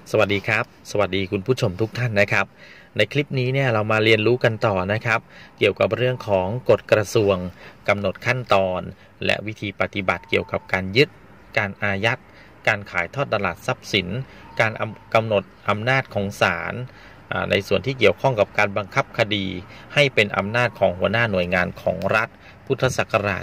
สวัสดีครับสวัสดีคุณผู้ชมทุกท่านนะครับในคลิปนี้เนี่ยเรามาเรียนรู้กันต่อนะครับเกี่ยวกับเรื่องของกฎกระทรวงกำหนดขั้นตอนและวิธีปฏิบัติเกี่ยวกับการยึดการอายัดการขายทอดตลาดทรัพย์สินการกำหนดอำนาจของศาลในส่วนที่เกี่ยวข้องกับการบังคับคดีให้เป็นอำนาจของหัวหน้าหน่วยงานของรัฐพุทธศักราช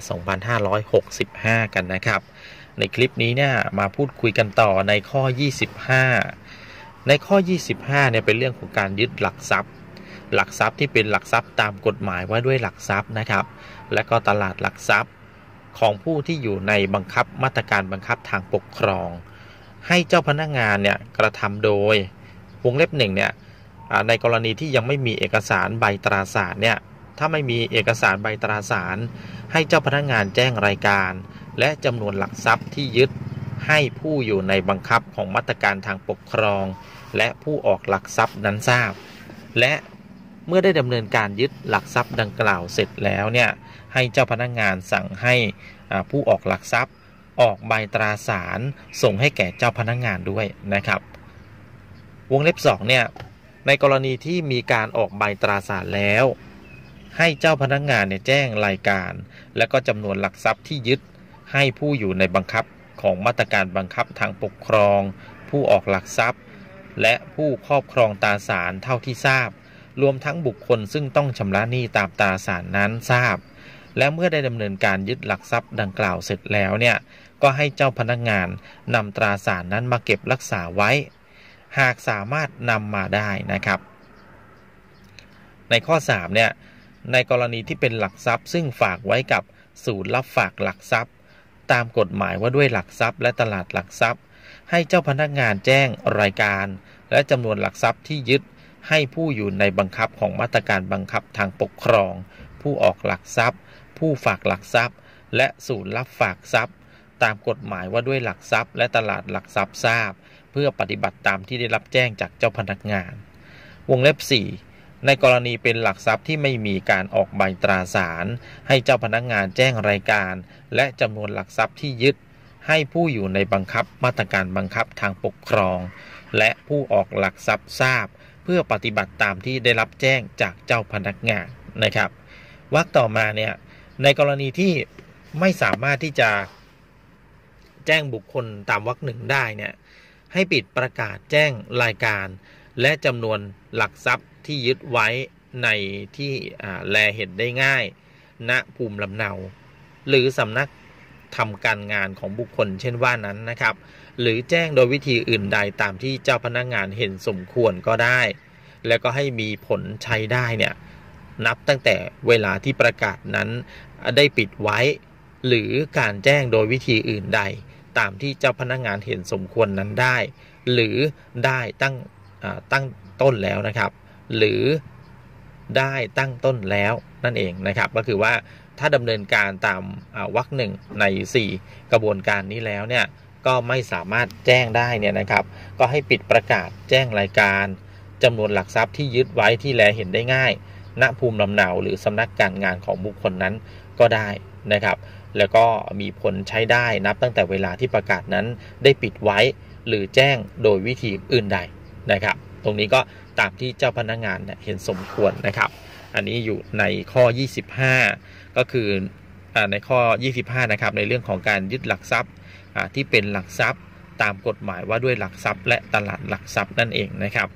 2565 กันนะครับในคลิปนี้เนี่ยมาพูดคุยกันต่อในข้อ 25ในข้อ 25เนี่ยเป็นเรื่องของการยึดหลักทรัพย์ที่เป็นหลักทรัพย์ตามกฎหมายว่าด้วยหลักทรัพย์นะครับและก็ตลาดหลักทรัพย์ของผู้ที่อยู่ในบังคับมาตรการบังคับทางปกครองให้เจ้าพนักงานเนี่ยกระทำโดยวงเล็บหนึ่งเนี่ยในกรณีที่ยังไม่มีเอกสารใบตราสารเนี่ยถ้าไม่มีเอกสารใบตราสารให้เจ้าพนักงานแจ้งรายการและจำนวนหลักทรัพย์ที่ยึดให้ผู้อยู่ในบังคับของมาตรการทางปกครองและผู้ออกหลักทรัพย์นั้นทราบและเมื่อได้ดำเนินการยึดหลักทรัพย์ดังกล่าวเสร็จแล้วเนี่ยให้เจ้าพนักงานสั่งให้ผู้ออกหลักทรัพย์ออกใบตราสารส่งให้แก่เจ้าพนักงานด้วยนะครับวงเล็บ2เนี่ยในกรณีที่มีการออกใบตราสารแล้วให้เจ้าพนักงานเนี่ยแจ้งรายการและก็จำนวนหลักทรัพย์ที่ยึดให้ผู้อยู่ในบังคับของมาตรการบังคับทางปกครองผู้ออกหลักทรัพย์และผู้ครอบครองตราสารเท่าที่ทราบรวมทั้งบุคคลซึ่งต้องชำระหนี้ตามตราสารนั้นทราบและเมื่อได้ดำเนินการยึดหลักทรัพย์ดังกล่าวเสร็จแล้วเนี่ยก็ให้เจ้าพนักงานนำตราสารนั้นมาเก็บรักษาไว้หากสามารถนำมาได้นะครับในข้อ3เนี่ยในกรณีที่เป็นหลักทรัพย์ซึ่งฝากไว้กับศูนย์รับฝากหลักทรัพย์ตามกฎหมายว่าด้วยหลักทรัพย์และตลาดหลักทรัพย์ให้เจ้าพนักงานแจ้งรายการและจำนวนหลักทรัพย์ที่ยึดให้ผู้อยู่ในบังคับของมาตรการบังคับทางปกครองผู้ออกหลักทรัพย์ผู้ฝากหลักทรัพย์และศูนย์รับฝากทรัพย์ตามกฎหมายว่าด้วยหลักทรัพย์และตลาดหลักทรัพย์ทราบเพื่อปฏิบัติตามที่ได้รับแจ้งจากเจ้าพนักงานวงเล็บ4ในกรณีเป็นหลักทรัพย์ที่ไม่มีการออกใบตราสารให้เจ้าพนักงานแจ้งรายการและจำนวนหลักทรัพย์ที่ยึดให้ผู้อยู่ในบังคับมาตรการบังคับทางปกครองและผู้ออกหลักทรัพย์ทราบเพื่อปฏิบัติตามที่ได้รับแจ้งจากเจ้าพนักงานนะครับวรรคต่อมาเนี่ยในกรณีที่ไม่สามารถที่จะแจ้งบุคคลตามวรรคหนึ่งได้เนี่ยให้ปิดประกาศแจ้งรายการและจำนวนหลักทรัพย์ที่ยึดไว้ในที่แลเห็นได้ง่ายณภูมิลำเนาหรือสำนักทำการงานของบุคคลเช่นว่านั้นนะครับหรือแจ้งโดยวิธีอื่นใดตามที่เจ้าพนักงานเห็นสมควรก็ได้แล้วก็ให้มีผลใช้ได้เนี่ยนับตั้งแต่เวลาที่ประกาศนั้นได้ปิดไว้หรือการแจ้งโดยวิธีอื่นใดตามที่เจ้าพนักงานเห็นสมควรนั้นได้หรือได้ตั้งต้นแล้วนะครับหรือได้ตั้งต้นแล้วนั่นเองนะครับก็คือว่าถ้าดำเนินการตามวรรคหนึ่งใน4กระบวนการนี้แล้วเนี่ยก็ไม่สามารถแจ้งได้เนี่ยนะครับก็ให้ปิดประกาศแจ้งรายการจำนวนหลักทรัพย์ที่ยึดไว้ที่แลเห็นได้ง่ายณภูมิลำเนาหรือสำนักการงานของบุคคลนั้นก็ได้นะครับแล้วก็มีผลใช้ได้นับตั้งแต่เวลาที่ประกาศนั้นได้ปิดไว้หรือแจ้งโดยวิธีอื่นใดนะครับตรงนี้ก็ตามที่เจ้าพนักงานเห็นสมควรนะครับอันนี้อยู่ในข้อ25ก็คือในข้อ25นะครับในเรื่องของการยึดหลักทรัพย์ที่เป็นหลักทรัพย์ตามกฎหมายว่าด้วยหลักทรัพย์และตลาดหลักทรัพย์นั่นเองนะครับ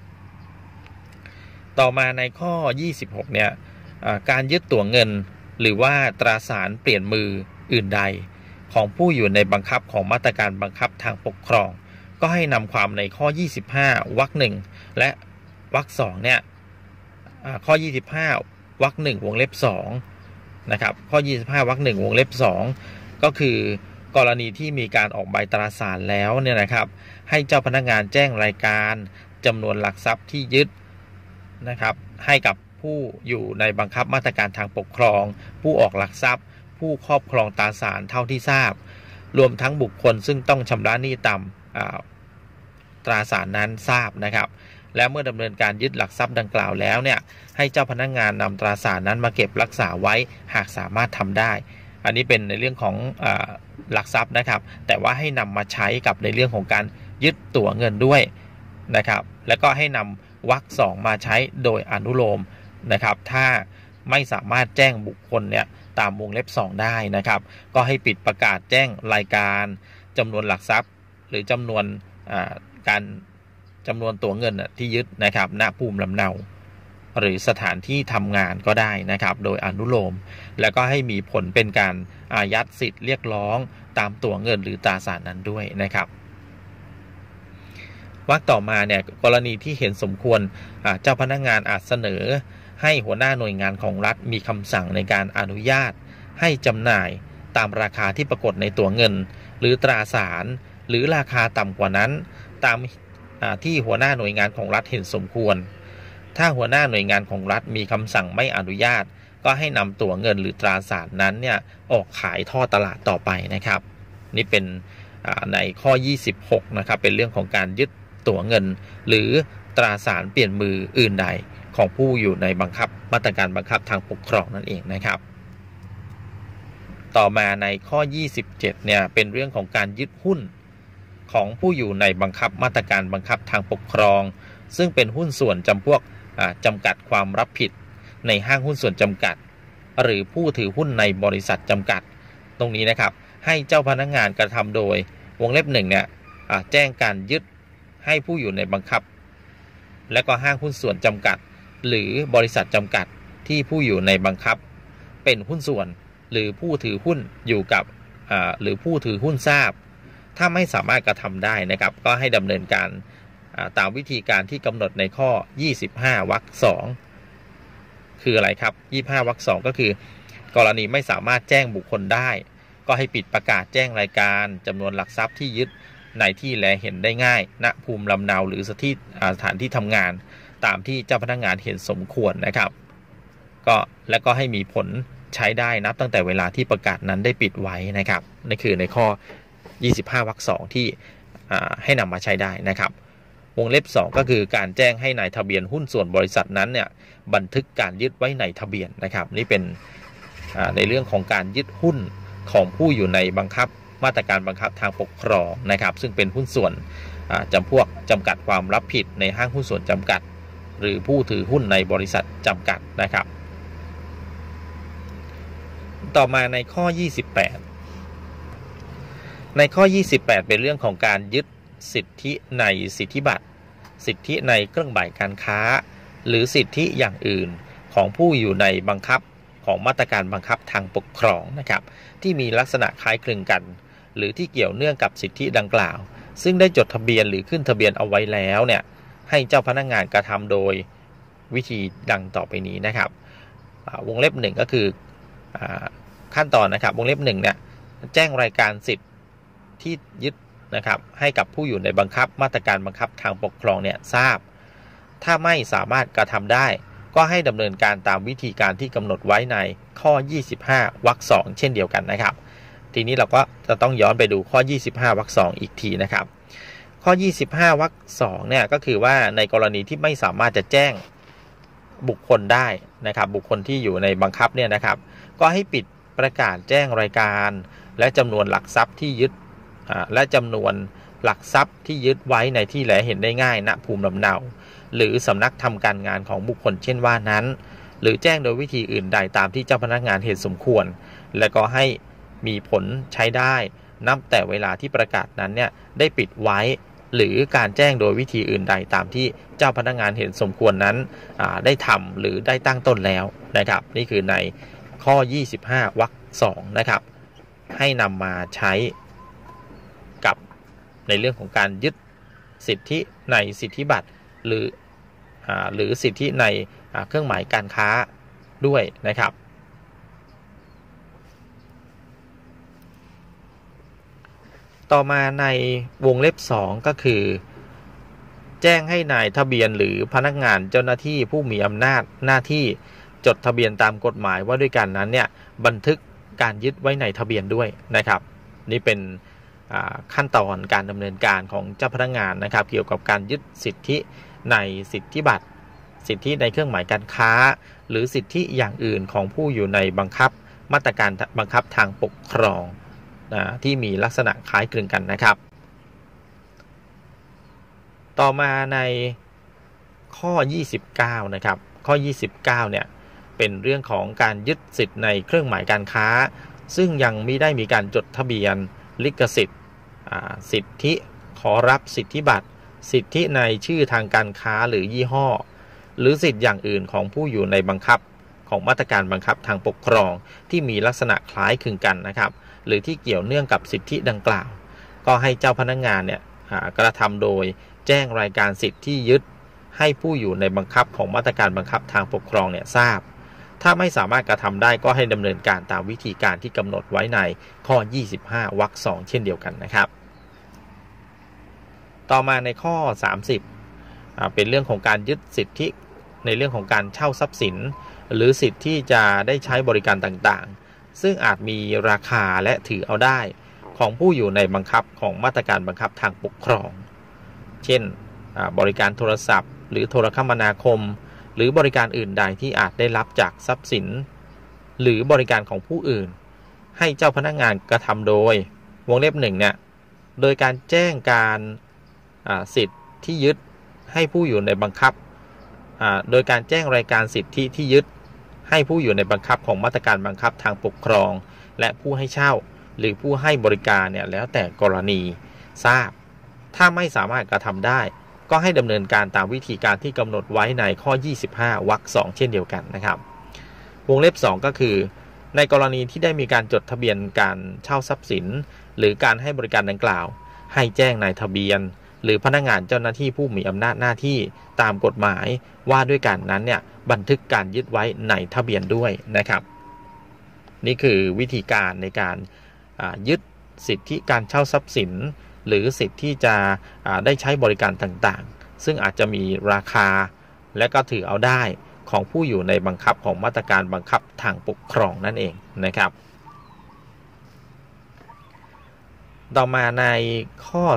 ต่อมาในข้อ26เนี่ยการยึดตั๋วเงินหรือว่าตราสารเปลี่ยนมืออื่นใดของผู้อยู่ในบังคับของมาตรการบังคับทางปกครองก็ให้นำความในข้อ25วรรค1และวรรค2เนี่ยข้อ25วรรค1วงเล็บ2นะครับข้อ25วรรค1วงเล็บ2ก็คือกรณีที่มีการออกใบตราสารแล้วเนี่ยนะครับให้เจ้าพนักงานแจ้งรายการจำนวนหลักทรัพย์ที่ยึดนะครับให้กับผู้อยู่ในบังคับมาตรการทางปกครองผู้ออกหลักทรัพย์ผู้ครอบครองตราสารเท่าที่ทราบรวมทั้งบุคคลซึ่งต้องชำระหนี้ตามตราสารนั้นทราบนะครับและเมื่อดำเนินการยึดหลักทรัพย์ดังกล่าวแล้วเนี่ยให้เจ้าพนักงานนำตราสารนั้นมาเก็บรักษาไว้หากสามารถทำได้อันนี้เป็นในเรื่องของหลักทรัพย์นะครับแต่ว่าให้นำมาใช้กับในเรื่องของการยึดตั๋วเงินด้วยนะครับแล้วก็ให้นำวรรค2มาใช้โดยอนุโลมนะครับถ้าไม่สามารถแจ้งบุคคลเนี่ยตามวงเล็บ2ได้นะครับก็ให้ปิดประกาศแจ้งรายการจำนวนหลักทรัพย์หรือจำนวนตัวเงินที่ยึดนะครับณภูมิลำเนาหรือสถานที่ทำงานก็ได้นะครับโดยอนุโลมแล้วก็ให้มีผลเป็นการอายัดสิทธิ์เรียกร้องตามตัวเงินหรือตราสารนั้นด้วยนะครับวรรคต่อมาเนี่ยกรณีที่เห็นสมควรเจ้าพนักงานอาจเสนอให้หัวหน้าหน่วยงานของรัฐมีคำสั่งในการอนุญาตให้จำหน่ายตามราคาที่ปรากฏในตัวเงินหรือตราสารหรือราคาต่ำกว่านั้นตามที่หัวหน้าหน่วยงานของรัฐเห็นสมควรถ้าหัวหน้าหน่วยงานของรัฐมีคำสั่งไม่อนุญาตก็ให้นำตัวเงินหรือตราสารนั้นเนี่ยออกขายท่อตลาดต่อไปนะครับนี่เป็นในข้อ26นะครับเป็นเรื่องของการยึดตั๋วเงินหรือตราสารเปลี่ยนมืออื่นใดของผู้อยู่ในมาตรการบังคับทางปกครองนั่นเองนะครับต่อมาในข้อ27เนี่ยเป็นเรื่องของการยึดหุ้นของผู้อยู่ในมาตรการบังคับทางปกครองซึ่งเป็นหุ้นส่วนจำพวกจำกัดความรับผิดในห้างหุ้นส่วนจำกัดหรือผู้ถือหุ้นในบริษัทจำกัดตรงนี้นะครับให้เจ้าพนักงานกระทำโดยวงเล็บ1เนี่ยแจ้งการยึดให้ผู้อยู่ในบังคับและก็ห้างหุ้นส่วนจำกัดหรือบริษัทจำกัดที่ผู้อยู่ในบังคับเป็นหุ้นส่วนหรือผู้ถือหุ้นอยู่กับหรือผู้ถือหุ้นทราบถ้าไม่สามารถกระทำได้นะครับก็ให้ดำเนินการตามวิธีการที่กำหนดในข้อ25วรรค2คืออะไรครับ25วรรค2ก็คือกรณีไม่สามารถแจ้งบุคคลได้ก็ให้ปิดประกาศแจ้งรายการจำนวนหลักทรัพย์ที่ยึดในที่แลเห็นได้ง่ายณภูมิลำเนาหรือสถานที่ทำงานตามที่เจ้าพนักงานเห็นสมควรนะครับและก็ให้มีผลใช้ได้นับตั้งแต่เวลาที่ประกาศนั้นได้ปิดไว้นะครับนี่คือในข้อ25วรรค2ที่ให้นำมาใช้ได้นะครับวงเล็บ2ก็คือการแจ้งให้นายทะเบียนหุ้นส่วนบริษัทนั้นเนี่ยบันทึกการยึดไว้ในทะเบียนนะครับนี่เป็นในเรื่องของการยึดหุ้นของผู้อยู่ในมาตรการบังคับทางปกครองนะครับซึ่งเป็นหุ้นส่วนจำกัดความรับผิดในห้างหุ้นส่วนจำกัดหรือผู้ถือหุ้นในบริษัทจำกัดนะครับต่อมาในข้อ28ในข้อ28เป็นเรื่องของการยึดสิทธิในสิทธิบัตรสิทธิในเครื่องหมายการค้าหรือสิทธิอย่างอื่นของผู้อยู่ในบังคับของมาตรการบังคับทางปกครองนะครับที่มีลักษณะคล้ายคลึงกันหรือที่เกี่ยวเนื่องกับสิทธิดังกล่าวซึ่งได้จดทะเบียนหรือขึ้นทะเบียนเอาไว้แล้วเนี่ยให้เจ้าพนักงานกระทำโดยวิธีดังต่อไปนี้นะครับวงเล็บ1ก็คือขั้นตอนนะครับวงเล็บ1เนี่ยแจ้งรายการสิทธิที่ยึดนะครับให้กับผู้อยู่ในมาตรการบังคับทางปกครองเนี่ยทราบถ้าไม่สามารถกระทำได้ก็ให้ดำเนินการตามวิธีการที่กำหนดไว้ในข้อ25วรรค2เช่นเดียวกันนะครับทีนี้เราก็จะต้องย้อนไปดูข้อ25วรรค2อีกทีนะครับข้อ25วรรค2เนี่ยก็คือว่าในกรณีที่ไม่สามารถจะแจ้งบุคคลได้นะครับบุคคลที่อยู่ในบังคับเนี่ยนะครับก็ให้ปิดประกาศแจ้งรายการและจำนวนหลักทรัพย์ที่ยึดและจำนวนหลักทรัพย์ที่ยึดไว้ในที่แลเห็นได้ง่ายณภูมิลำเนาหรือสำนักทำการงานของบุคคลเช่นว่านั้นหรือแจ้งโดยวิธีอื่นใดตามที่เจ้าพนักงานเห็นสมควรและก็ให้มีผลใช้ได้นับแต่เวลาที่ประกาศนั้นเนี่ยได้ปิดไว้หรือการแจ้งโดยวิธีอื่นใดตามที่เจ้าพนักงานเห็นสมควรนั้นได้ทำหรือได้ตั้งต้นแล้วนะครับนี่คือในข้อ25วรรค2นะครับให้นำมาใช้กับในเรื่องของการยึดสิทธิในสิทธิบัตรหรือสิทธิในเครื่องหมายการค้าด้วยนะครับต่อมาในวงเล็บ2ก็คือแจ้งให้นายทะเบียนหรือพนักงานเจ้าหน้าที่ผู้มีอำนาจหน้าที่จดทะเบียนตามกฎหมายว่าด้วยกันนั้นเนี่ยบันทึกการยึดไว้ในทะเบียนด้วยนะครับนี่เป็นขั้นตอนการดำเนินการของเจ้าพนักงานนะครับเกี่ยวกับการยึดสิทธิในสิทธิบัตรสิทธิในเครื่องหมายการค้าหรือสิทธิอย่างอื่นของผู้อยู่ในมาตรการบังคับทางปกครองที่มีลักษณะคล้ายคลึงกันนะครับต่อมาในข้อ29นะครับข้อ29เนี่ยเป็นเรื่องของการยึดสิทธิ์ในเครื่องหมายการค้าซึ่งยังไม่ได้มีการจดทะเบียนลิขสิทธิ์สิทธิขอรับสิทธิบัตรสิทธิในชื่อทางการค้าหรือยี่ห้อหรือสิทธิอย่างอื่นของผู้อยู่ในบังคับของมาตรการบังคับทางปกครองที่มีลักษณะคล้ายคลึงกันนะครับหรือที่เกี่ยวเนื่องกับสิทธิดังกล่าวก็ให้เจ้าพนักงานเนี่ยกระทำโดยแจ้งรายการสิทธิที่ยึดให้ผู้อยู่ในบังคับของมาตรการบังคับทางปกครองเนี่ยทราบถ้าไม่สามารถกระทำได้ก็ให้ดำเนินการตามวิธีการที่กำหนดไว้ในข้อ25วรรค2เช่นเดียวกันนะครับต่อมาในข้อ30เป็นเรื่องของการยึดสิทธิในเรื่องของการเช่าทรัพย์สินหรือสิทธิที่จะได้ใช้บริการต่างๆซึ่งอาจมีราคาและถือเอาได้ของผู้อยู่ในบังคับของมาตรการบังคับทางปกครองเช่นบริการโทรศัพท์หรือโทรคมนาคมหรือบริการอื่นใดที่อาจได้รับจากทรัพย์สินหรือบริการของผู้อื่นให้เจ้าพนักงานกระทำโดยวงเล็บ1เนี่ยโดยการแจ้งการสิทธิที่ยึดให้ผู้อยู่ในบังคับโดยการแจ้งรายการสิทธิที่ยึดให้ผู้อยู่ในบังคับของมาตรการบังคับทางปกครองและผู้ให้เช่าหรือผู้ให้บริการเนี่ยแล้วแต่กรณีทราบถ้าไม่สามารถกระทำได้ก็ให้ดำเนินการตามวิธีการที่กำหนดไว้ในข้อ25วรรค2เช่นเดียวกันนะครับวงเล็บ2ก็คือในกรณีที่ได้มีการจดทะเบียนการเช่าทรัพย์สินหรือการให้บริการดังกล่าวให้แจ้งนายทะเบียนหรือพนักงานเจ้าหน้าที่ผู้มีอำนาจหน้าที่ตามกฎหมายว่าด้วยการนั้นเนี่ยบันทึกการยึดไว้ในทะเบียนด้วยนะครับนี่คือวิธีการในการยึดสิทธิการเช่าทรัพย์สินหรือสิทธิที่จะได้ใช้บริการต่างๆซึ่งอาจจะมีราคาและก็ถือเอาได้ของผู้อยู่ในบังคับของมาตรการบังคับทางปกครองนั่นเองนะครับต่อมาในข้อ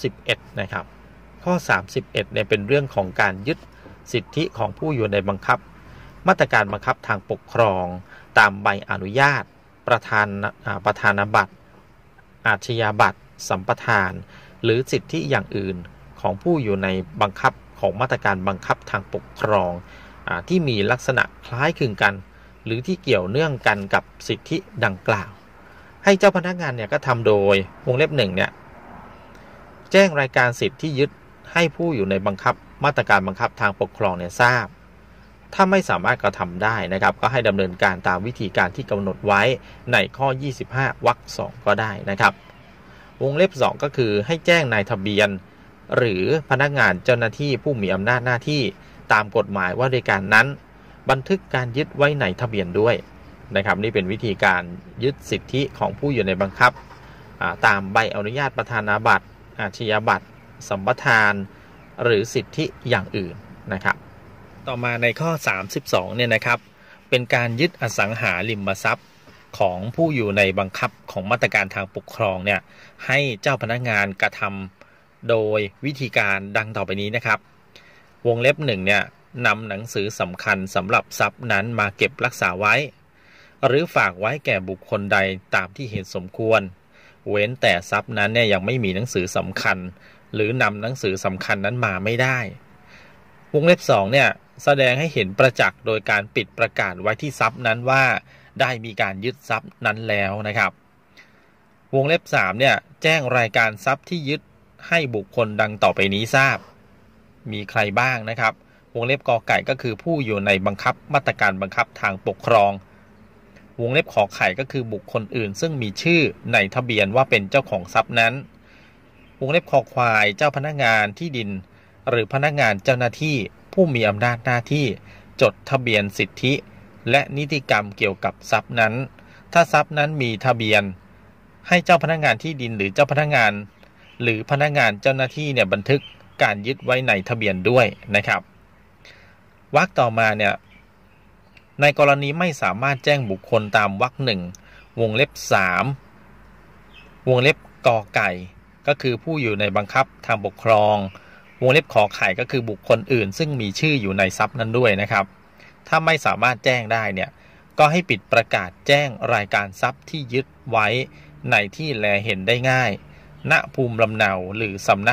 31นะครับข้อ31เนี่ยเป็นเรื่องของการยึดสิทธิของผู้อยู่ในบังคับมาตรการบังคับทางปกครองตามใบอนุญาตประธานบัตรอาชญาบัตรสัมปทานหรือสิทธิอย่างอื่นของผู้อยู่ในบังคับของมาตรการบังคับทางปกครองที่มีลักษณะคล้ายคลึงกันหรือที่เกี่ยวเนื่องกันกับสิทธิดังกล่าวให้เจ้าพนักงานเนี่ยก็ทำโดยวงเล็บ1เนี่ยแจ้งรายการสิทธิที่ยึดให้ผู้อยู่ในบังคับมาตรการบังคับทางปกครองเนี่ยทราบถ้าไม่สามารถกระทำได้นะครับก็ให้ดำเนินการตามวิธีการที่กำหนดไว้ในข้อ25วรรค2ก็ได้นะครับวงเล็บ2ก็คือให้แจ้งนายทะเบียนหรือพนักงานเจ้าหน้าที่ผู้มีอำนาจหน้าที่ตามกฎหมายว่าด้วยการนั้นบันทึกการยึดไว้ในทะเบียนด้วยนะครับนี่เป็นวิธีการยึดสิทธิของผู้อยู่ในบังคับตามใบอนุญาตประธานาบัตรอาชญาบัตรสัมปทานหรือสิทธิอย่างอื่นนะครับต่อมาในข้อ32เนี่ยนะครับเป็นการยึดอสังหาริมทรัพย์ของผู้อยู่ในบังคับของมาตรการทางปกครองเนี่ยให้เจ้าพนักงานกระทำโดยวิธีการดังต่อไปนี้นะครับวงเล็บ1เนี่ยนำหนังสือสำคัญสำหรับทรัพย์นั้นมาเก็บรักษาไว้หรือฝากไว้แก่บุคคลใดตามที่เห็นสมควรเว้นแต่ทรัพย์นั้นเนี่ยยังไม่มีหนังสือสำคัญหรือนำหนังสือสำคัญนั้นมาไม่ได้วงเล็บ2เนี่ยแสดงให้เห็นประจักษ์โดยการปิดประกาศไว้ที่ทรัพย์นั้นว่าได้มีการยึดทรัพย์นั้นแล้วนะครับวงเล็บ3เนี่ยแจ้งรายการทรัพย์ที่ยึดให้บุคคลดังต่อไปนี้ทราบมีใครบ้างนะครับวงเล็บกอไก่ก็คือผู้อยู่ในบังคับมาตรการบังคับทางปกครองวงเล็บขอไข่ก็คือบุคคลอื่นซึ่งมีชื่อในทะเบียนว่าเป็นเจ้าของทรัพย์นั้นวงเล็บคอควายเจ้าพนักงานที่ดินหรือพนักงานเจ้าหน้าที่ผู้มีอำนาจหน้าที่จดทะเบียนสิทธิและนิติกรรมเกี่ยวกับทรัพย์นั้นถ้าทรัพย์นั้นมีทะเบียนให้เจ้าพนักงานที่ดินหรือเจ้าพนักงานหรือพนักงานเจ้าหน้าที่เนี่ยบันทึกการยึดไว้ในทะเบียนด้วยนะครับวรรคต่อมาเนี่ยในกรณีไม่สามารถแจ้งบุคคลตามวรรค1วงเล็บ3วงเล็บกอไก่ก็คือผู้อยู่ในบังคับทางปกครองวงเล็บขอไข่ก็คือบุคคลอื่นซึ่งมีชื่ออยู่ในทรัพย์นั้นด้วยนะครับถ้าไม่สามารถแจ้งได้เนี่ยก็ให้ปิดประกาศแจ้งรายการทรัพย์ที่ยึดไว้ในที่แลเห็นได้ง่ายณภูมิลำเนาหรือสำนัก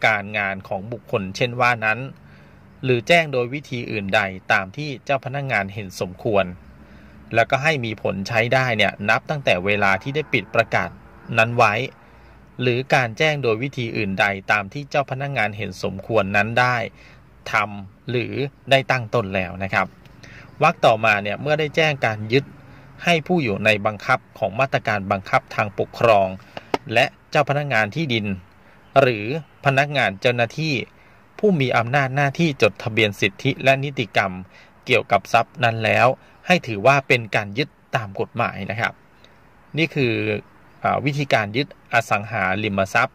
การงานของบุคคลเช่นว่านั้นหรือแจ้งโดยวิธีอื่นใดตามที่เจ้าพนักงานเห็นสมควรแล้วก็ให้มีผลใช้ได้เนี่ยนับตั้งแต่เวลาที่ได้ปิดประกาศนั้นไว้หรือการแจ้งโดยวิธีอื่นใดตามที่เจ้าพนักงานเห็นสมควรนั้นได้ทำหรือได้ตั้งต้นแล้วนะครับวรรคต่อมาเนี่ยเมื่อได้แจ้งการยึดให้ผู้อยู่ในบังคับของมาตรการบังคับทางปกครองและเจ้าพนักงานที่ดินหรือพนักงานเจ้าหน้าที่ผู้มีอำนาจหน้าที่จดทะเบียนสิทธิและนิติกรรมเกี่ยวกับทรัพย์นั้นแล้วให้ถือว่าเป็นการยึดตามกฎหมายนะครับนี่คือวิธีการยึดอสังหาริมทรัพย์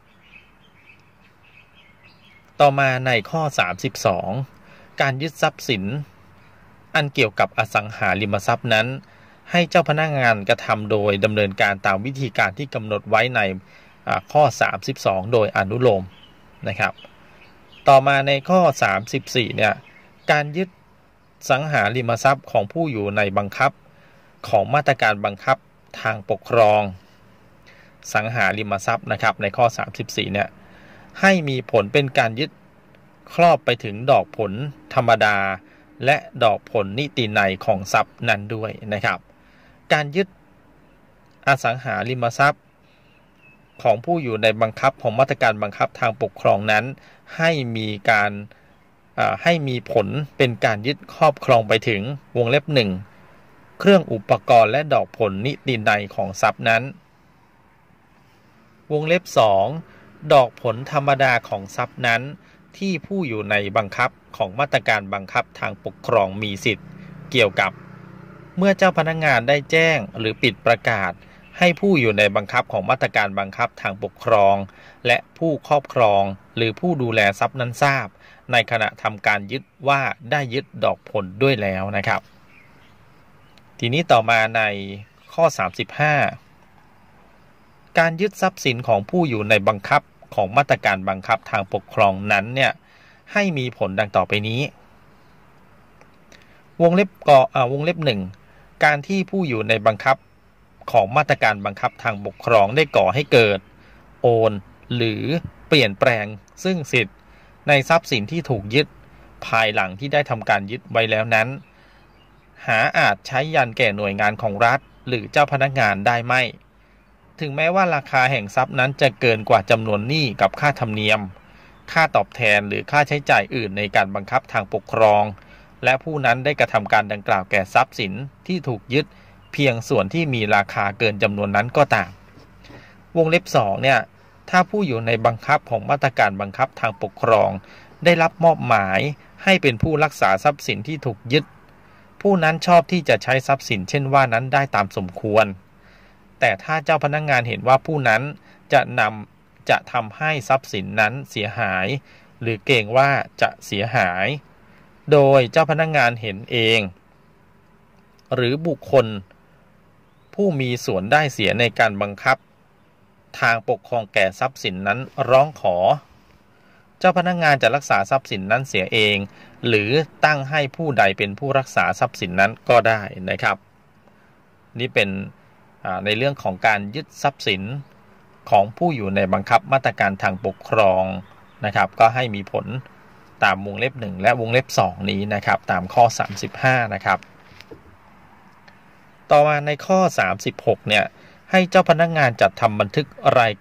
ต่อมาในข้อ32การยึดทรัพย์สินอันเกี่ยวกับอสังหาริมทรัพย์นั้นให้เจ้าพนักงานกระทำโดยดำเนินการตามวิธีการที่กำหนดไว้ในข้อ32โดยอนุโลมนะครับต่อมาในข้อ34เนี่ยการยึดสังหาริมทรัพย์ของผู้อยู่ในบังคับของมาตรการบังคับทางปกครองสังหาริมทรัพย์นะครับในข้อ34เนี่ยให้มีผลเป็นการยึดครอบไปถึงดอกผลธรรมดาและดอกผลนิตินัยของทรัพย์นั้นด้วยนะครับการยึดอสังหาริมทรัพย์ของผู้อยู่ในบังคับของมาตรการบังคับทางปกครองนั้นให้มีผลเป็นการยึดครอบครองไปถึงวงเล็บ1เครื่องอุปกรณ์และดอกผลนิตินัยของทรัพย์นั้นวงเล็บ2ดอกผลธรรมดาของทรัพย์นั้นที่ผู้อยู่ในบังคับของมาตรการบังคับทางปกครองมีสิทธิ์เกี่ยวกับเมื่อเจ้าพนักงานได้แจ้งหรือปิดประกาศให้ผู้อยู่ในบังคับของมาตรการบังคับทางปกครองและผู้ครอบครองหรือผู้ดูแลทรัพย์นั้นทราบในขณะทำการยึดว่าได้ยึดดอกผลด้วยแล้วนะครับทีนี้ต่อมาในข้อ35การยึดทรัพย์สินของผู้อยู่ในบังคับของมาตรการบังคับทางปกครองนั้นเนี่ยให้มีผลดังต่อไปนี้วงเล็บ1การที่ผู้อยู่ในบังคับของมาตรการบังคับทางปกครองได้ก่อให้เกิดโอนหรือเปลี่ยนแปลงซึ่งสิทธิ์ในทรัพย์สินที่ถูกยึดภายหลังที่ได้ทำการยึดไว้แล้วนั้นหาอาจใช้ยันแก่หน่วยงานของรัฐหรือเจ้าพนักงานได้ไม่ถึงแม้ว่าราคาแห่งทรัพย์นั้นจะเกินกว่าจำนวนหนี้กับค่าธรรมเนียมค่าตอบแทนหรือค่าใช้จ่ายอื่นในการบังคับทางปกครองและผู้นั้นได้กระทำการดังกล่าวแก่ทรัพย์สินที่ถูกยึดเพียงส่วนที่มีราคาเกินจำนวนนั้นก็ตามวงเล็บ2เนี่ยถ้าผู้อยู่ในบังคับของมาตรการบังคับทางปกครองได้รับมอบหมายให้เป็นผู้รักษาทรัพย์สินที่ถูกยึดผู้นั้นชอบที่จะใช้ทรัพย์สินเช่นว่านั้นได้ตามสมควรแต่ถ้าเจ้าพนักงานเห็นว่าผู้นั้นจะทำให้ทรัพย์สินนั้นเสียหายหรือเกรงว่าจะเสียหายโดยเจ้าพนักงานเห็นเองหรือบุคคลผู้มีส่วนได้เสียในการบังคับทางปกครองแก่ทรัพย์สินนั้นร้องขอเจ้าพนักงานจะรักษาทรัพย์สินนั้นเสียเองหรือตั้งให้ผู้ใดเป็นผู้รักษาทรัพย์สินนั้นก็ได้นะครับนี่เป็นในเรื่องของการยึดทรัพย์สินของผู้อยู่ในบังคับมาตรการทางปกครองนะครับก็ให้มีผลตามวงเล็บ1และวงเล็บ2นี้นะครับตามข้อ35นะครับต่อมาในข้อ36เนี่ยให้เจ้าพนักงานจัดทำบันทึกราย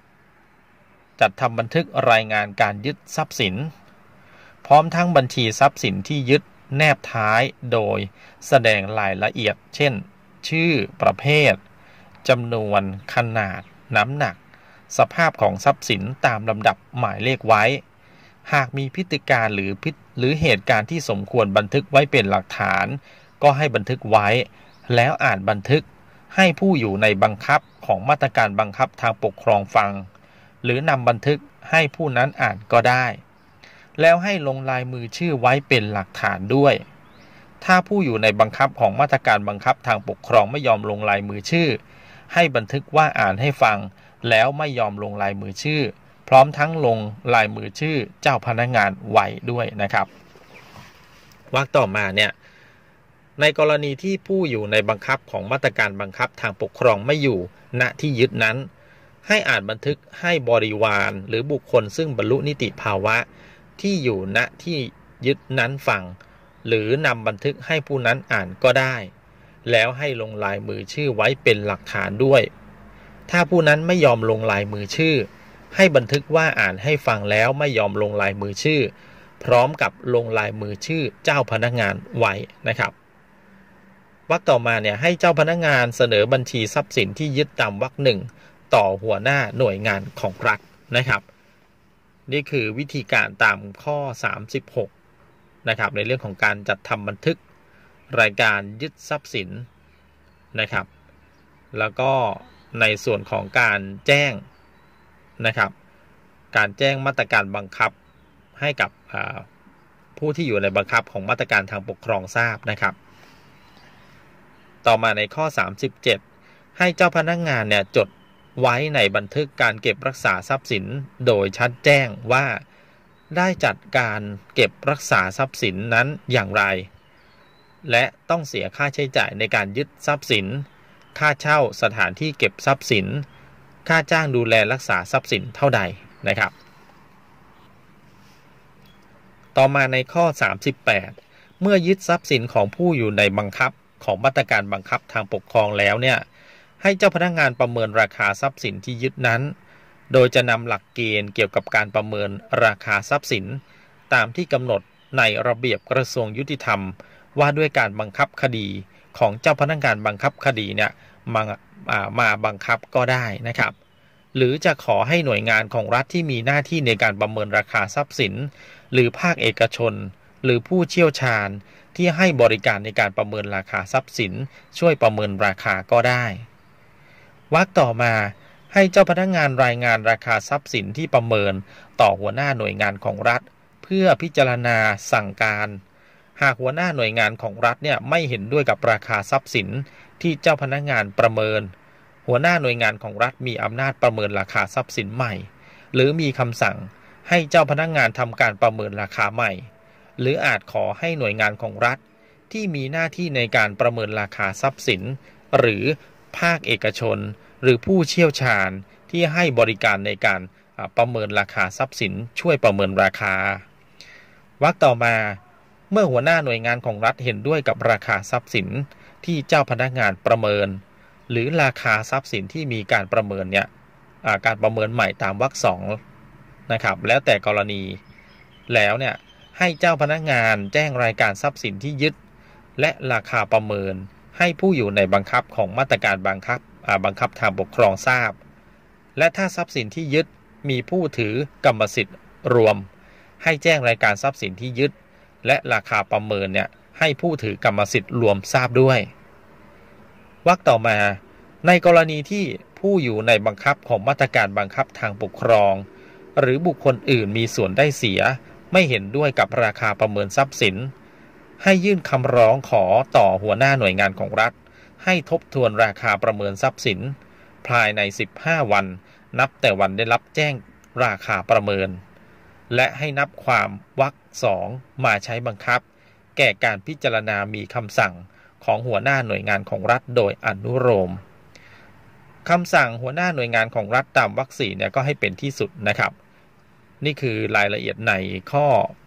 งานการยึดทรัพย์สินพร้อมทั้งบัญชีทรัพย์สินที่ยึดแนบท้ายโดยแสดงรายละเอียดเช่นชื่อประเภทจำนวนขนาดน้ำหนักสภาพของทรัพย์สินตามลำดับหมายเลขไว้หากมีพฤติการหรือเหตุการณ์ที่สมควรบันทึกไว้เป็นหลักฐานก็ให้บันทึกไว้แล้วอ่านบันทึกให้ผู้อยู่ในบังคับของมาตรการบังคับทางปกครองฟังหรือนำบันทึกให้ผู้นั้นอ่านก็ได้แล้วให้ลงลายมือชื่อไว้เป็นหลักฐานด้วยถ้าผู้อยู่ในบังคับของมาตรการบังคับทางปกครองไม่ยอมลงลายมือชื่อให้บันทึกว่าอ่านให้ฟังแล้วไม่ยอมลงลายมือชื่อพร้อมทั้งลงลายมือชื่อเจ้าพนักงานไว้ด้วยนะครับวรรคต่อมาเนี่ยในกรณีที่ผู้อยู่ในบังคับของมาตรการบังคับทางปกครองไม่อยู่ณที่ยึดนั้นให้อ่านบันทึกให้บริวารหรือบุคคลซึ่งบรรลุนิติภาวะที่อยู่ณที่ยึดนั้นฟังหรือนำบันทึกให้ผู้นั้นอ่านก็ได้แล้วให้ลงลายมือชื่อไว้เป็นหลักฐานด้วยถ้าผู้นั้นไม่ยอมลงลายมือชื่อให้บันทึกว่าอ่านให้ฟังแล้วไม่ยอมลงลายมือชื่อพร้อมกับลงลายมือชื่อเจ้าพนักงานไว้นะครับวรรคต่อมาเนี่ยให้เจ้าพนักงานเสนอบัญชีทรัพย์สินที่ยึดตามวรรคหนึ่งต่อหัวหน้าหน่วยงานของรัฐนะครับนี่คือวิธีการตามข้อ36นะครับในเรื่องของการจัดทำบันทึกรายการยึดทรัพย์สินนะครับแล้วก็ในส่วนของการแจ้งนะครับการแจ้งมาตรการบังคับให้กับผู้ที่อยู่ในบังคับของมาตรการทางปกครองทราบนะครับต่อมาในข้อ37ให้เจ้าพนักงานเนี่ยจดไว้ในบันทึกการเก็บรักษาทรัพย์สินโดยชัดแจ้งว่าได้จัดการเก็บรักษาทรัพย์สินนั้นอย่างไรและต้องเสียค่าใช้จ่ายในการยึดทรัพย์สินค่าเช่าสถานที่เก็บทรัพย์สินค่าจ้างดูแลรักษาทรัพย์สินเท่าใดนะครับต่อมาในข้อ38เมื่อยึดทรัพย์สินของผู้อยู่ในบังคับของมาตรการบังคับทางปกครองแล้วเนี่ยให้เจ้าพนักงานประเมินราคาทรัพย์สินที่ยึดนั้นโดยจะนำหลักเกณฑ์เกี่ยวกับการประเมินราคาทรัพย์สินตามที่กำหนดในระเบียบกระทรวงยุติธรรมว่าด้วยการบังคับคดีของเจ้าพนักงานบังคับคดีเนี่ยมาบังคับก็ได้นะครับหรือจะขอให้หน่วยงานของรัฐที่มีหน้าที่ในการประเมินราคาทรัพย์สินหรือภาคเอกชนหรือผู้เชี่ยวชาญที่ให้บริการในการประเมินราคาทรัพย์สินช่วยประเมินราคาก็ได้วรรคต่อมาให้เจ้าพนักงานรายงานราคาทรัพย์สินที่ประเมินต่อหัวหน้าหน่วยงานของรัฐเพื่อพิจารณาสั่งการหากหัวหน้าหน่วยงานของรัฐเนี่ยไม่เห็นด้วยกับราคาทรัพย์สินที่เจ้าพนักงานประเมินหัวหน้าหน่วยงานของรัฐมีอำนาจประเมินราคาทรัพย์สินใหม่หรือมีคำสั่งให้เจ้าพนักงานทำการประเมินราคาใหม่หรืออาจขอให้หน่วยงานของรัฐที่มีหน้าที่ในการประเมินราคาทรัพย์สินหรือภาคเอกชนหรือผู้เชี่ยวชาญที่ให้บริการในการประเมินราคาทรัพย์สินช่วยประเมินราคาวรรคต่อมาเมื่อหัวหน้าหน่วยงานของรัฐเห็นด้วยกับราคาทรัพย์สินที่เจ้าพนักงานประเมินหรือราคาทรัพย์สินที่มีการประเมินเนี่ยการประเมินใหม่ตามวรรค2นะครับแล้วแต่กรณีแล้วเนี่ยให้เจ้าพนักงานแจ้งรายการทรัพย์สินที่ยึดและราคาประเมินให้ผู้อยู่ในบังคับของมาตรการบังคับทางปกครองทราบและถ้าทรัพย์สินที่ยึดมีผู้ถือกรรมสิทธิ์รวมให้แจ้งรายการทรัพย์สินที่ยึดและราคาประเมินเนี่ยให้ผู้ถือกรรมสิทธิ์รวมทราบด้วยวรรคต่อมาในกรณีที่ผู้อยู่ในบังคับของมาตรการบังคับทางปกครองหรือบุคคลอื่นมีส่วนได้เสียไม่เห็นด้วยกับราคาประเมินทรัพย์สินให้ยื่นคำร้องขอต่อหัวหน้าหน่วยงานของรัฐให้ทบทวนราคาประเมินทรัพย์สินภายใน15วันนับแต่วันได้รับแจ้งราคาประเมินและให้นับความวรรค2มาใช้บังคับแก่การพิจารณามีคำสั่งของหัวหน้าหน่วยงานของรัฐโดยอนุโลมคำสั่งหัวหน้าหน่วยงานของรัฐตามวรรค4เนี่ยก็ให้เป็นที่สุดนะครับนี่คือรายละเอียดในข้อ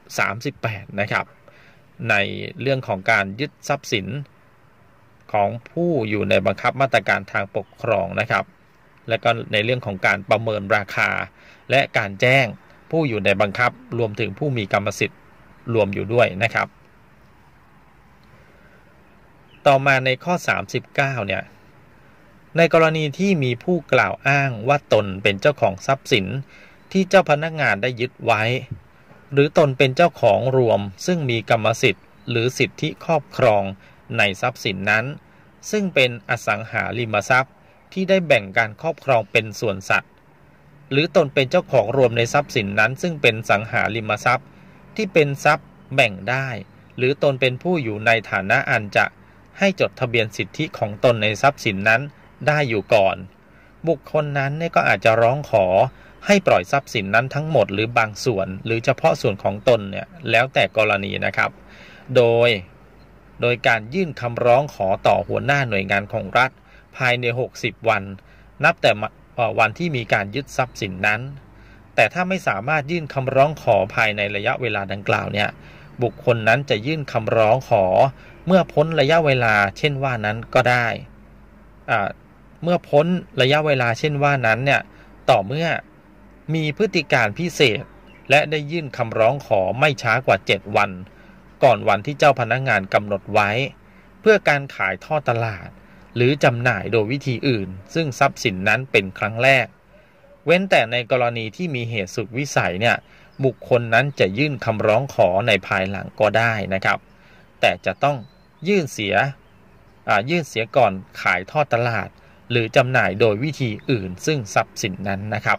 38นะครับในเรื่องของการยึดทรัพย์สินของผู้อยู่ในบังคับมาตรการทางปกครองนะครับและก็ในเรื่องของการประเมินราคาและการแจ้งผู้อยู่ในบังคับรวมถึงผู้มีกรรมสิทธิ์รวมอยู่ด้วยนะครับต่อมาในข้อ39เนี่ยในกรณีที่มีผู้กล่าวอ้างว่าตนเป็นเจ้าของทรัพย์สินที่เจ้าพนักงานได้ยึดไว้หรือตนเป็นเจ้าของรวมซึ่งมีกรรมสิทธิ์หรือสิทธิครอบครองในทรัพย์สินนั้นซึ่งเป็นอสังหาริมทรัพย์ที่ได้แบ่งการครอบครองเป็นส่วนสัตว์หรือตนเป็นเจ้าของรวมในทรัพย์สินนั้นซึ่งเป็นสังหาริมทรัพย์ที่เป็นทรัพย์แบ่งได้หรือตนเป็นผู้อยู่ในฐานะอันจะให้จดทะเบียนสิทธิของตนในทรัพย์สินนั้นได้อยู่ก่อนบุคคลนั้นก็อาจจะร้องขอให้ปล่อยทรัพย์สินนั้นทั้งหมดหรือบางส่วนหรือเฉพาะส่วนของตนเนี่ยแล้วแต่กรณีนะครับโดยการยื่นคำร้องขอต่อหัวหน้าหน่วยงานของรัฐภายใน60วันนับแต่วันที่มีการยึดทรัพย์สินนั้นแต่ถ้าไม่สามารถยื่นคำร้องขอภายในระยะเวลาดังกล่าวเนี่ยบุคคลนั้นจะยื่นคำร้องขอเมื่อพ้นระยะเวลาเช่นว่านั้นก็ได้เมื่อพ้นระยะเวลาเช่นว่านั้นเนี่ยต่อเมื่อมีพฤติการพิเศษและได้ยื่นคำร้องขอไม่ช้ากว่า7วันก่อนวันที่เจ้าพนักงานกำหนดไว้เพื่อการขายทอดตลาดหรือจำหน่ายโดยวิธีอื่นซึ่งทรัพย์สินนั้นเป็นครั้งแรกเว้นแต่ในกรณีที่มีเหตุสุดวิสัยเนี่ยบุคคลนั้นจะยื่นคำร้องขอในภายหลังก็ได้นะครับแต่จะต้องยื่นเสียก่อนขายทอดตลาดหรือจำหน่ายโดยวิธีอื่นซึ่งทรัพย์สินนั้นนะครับ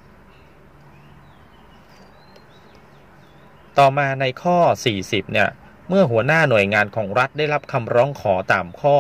ต่อมาในข้อ40เนี่ยเมื่อหัวหน้าหน่วยงานของรัฐได้รับคำร้องขอตามข้อ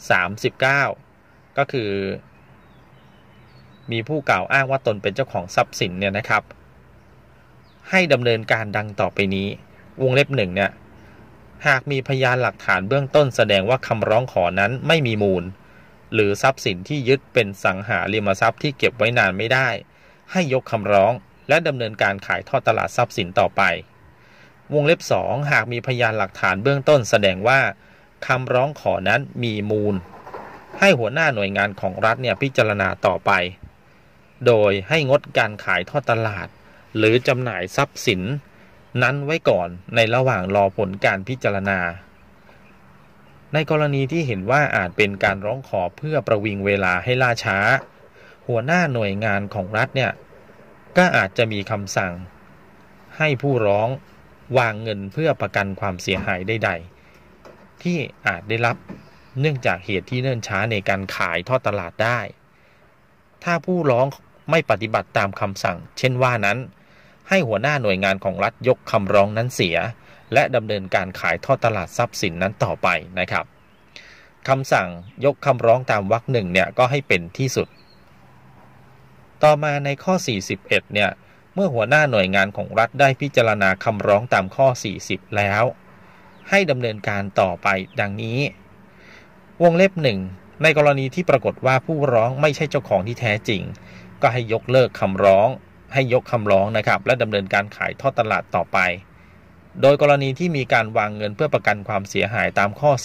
39ก็คือมีผู้กล่าวอ้างว่าตนเป็นเจ้าของทรัพย์สินเนี่ยนะครับให้ดำเนินการดังต่อไปนี้วงเล็บ1เนี่ยหากมีพยานหลักฐานเบื้องต้นแสดงว่าคำร้องขอนั้นไม่มีมูลหรือทรัพย์สินที่ยึดเป็นสังหาริมทรัพย์ที่เก็บไว้นานไม่ได้ให้ยกคำร้องและดำเนินการขายทอดตลาดทรัพย์สินต่อไปวงเล็บ2หากมีพยานหลักฐานเบื้องต้นแสดงว่าคำร้องขอนั้นมีมูลให้หัวหน้าหน่วยงานของรัฐเนี่ยพิจารณาต่อไปโดยให้งดการขายทอดตลาดหรือจำหน่ายทรัพย์สินนั้นไว้ก่อนในระหว่างรอผลการพิจารณาในกรณีที่เห็นว่าอาจเป็นการร้องขอเพื่อประวิงเวลาให้ล่าช้าหัวหน้าหน่วยงานของรัฐเนี่ยก็อาจจะมีคำสั่งให้ผู้ร้องวางเงินเพื่อประกันความเสียหายใดๆที่อาจได้รับเนื่องจากเหตุที่เนิ่นช้าในการขายทอดตลาดได้ถ้าผู้ร้องไม่ปฏิบัติตามคำสั่งเช่นว่านั้นให้หัวหน้าหน่วยงานของรัฐยกคำร้องนั้นเสียและดำเนินการขายทอดตลาดทรัพย์สินนั้นต่อไปนะครับคำสั่งยกคำร้องตามวรรคหนึ่งเนี่ยก็ให้เป็นที่สุดต่อมาในข้อ41เนี่ยเมื่อหัวหน้าหน่วยงานของรัฐได้พิจารณาคำร้องตามข้อ40แล้วให้ดำเนินการต่อไปดังนี้วงเล็บ1ในกรณีที่ปรากฏว่าผู้ร้องไม่ใช่เจ้าของที่แท้จริงก็ให้ยกเลิกคำร้องนะครับและดำเนินการขายทอดตลาดต่อไปโดยกรณีที่มีการวางเงินเพื่อประกันความเสียหายตามข้อ